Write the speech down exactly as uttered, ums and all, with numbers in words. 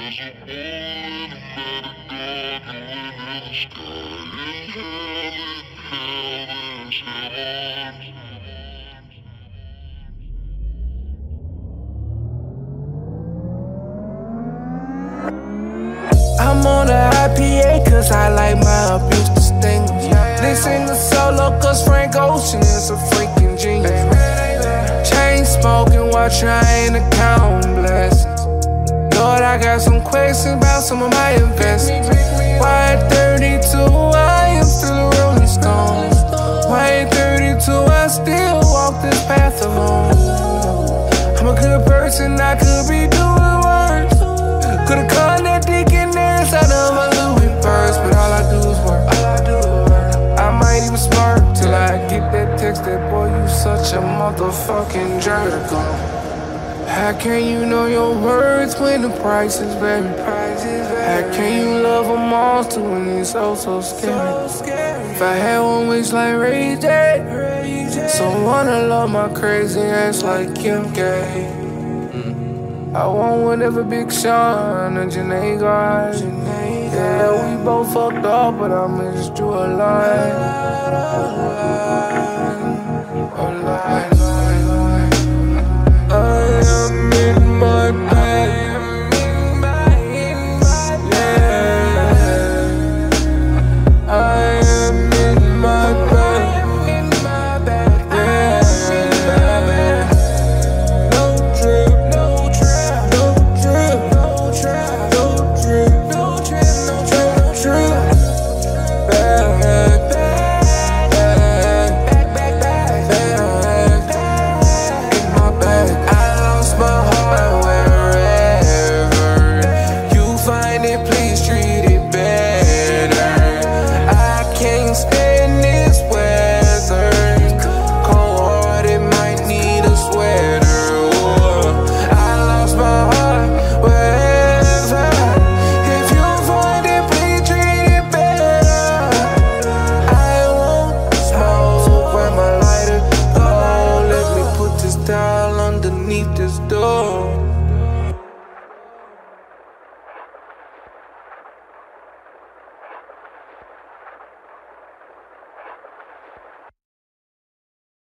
I'm on the I P A cause I like my abuse distinguished. Listen to solo cause Frank Ocean is a freaking genius. Chain smoking while trying to count blessings. Lord, I got some questions about some of my investments. Why at thirty-two I am still a rolling stone? Why at thirty-two I still walk this path alone? I'm a good person, I could be doing worse. Could've caught that dick in there inside of a Louis purse, but all I do is work. All I do is work. I might even smirk till I get that text that boy you such a motherfucking jerk. How can you know your words when the price is very? How can you love a monster when it's so so scary? If I had one wish like Ray J, someone to love my crazy ass like Kim K. I want whatever Big Sean and Janae got. Yeah, we both fucked up, but I'ma just draw a line. A